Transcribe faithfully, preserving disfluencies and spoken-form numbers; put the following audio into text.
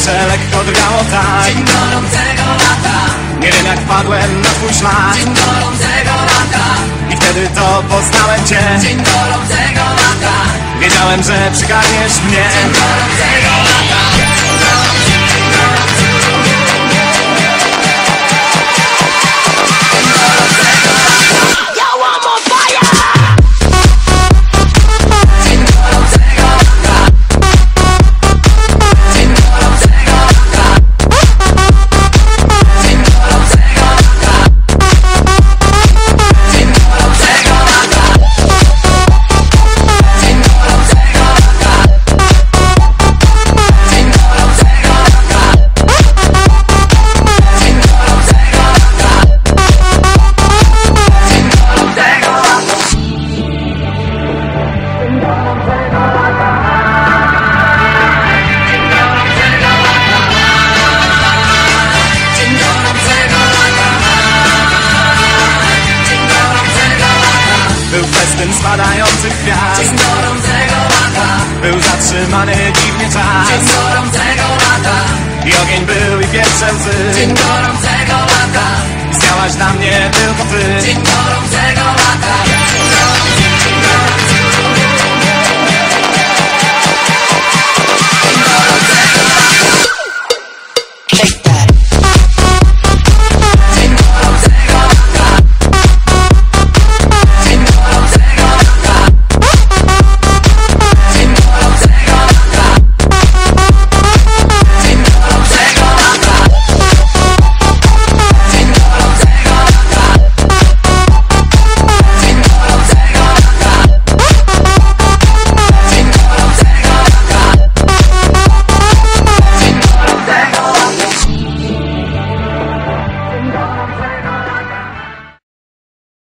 Powietrze lekko drgało tak. Dzień gorącego lata. Nie wiem jak wpadłem na twój szlak. Dzień gorącego lata. I wtedy to poznałem cię. Dzień gorącego lata. Wiedziałem, że przygarniesz mnie. Dzień gorącego lata. Był festyn spadających gwiazd. Dzień gorącego lata. Był zatrzymany dziwnie czas. Dzień gorącego lata. I ogień był i pierwsze łzy. Dzień gorącego lata. Istniałaś dla mnie tylko ty. Dzień gorącego lata.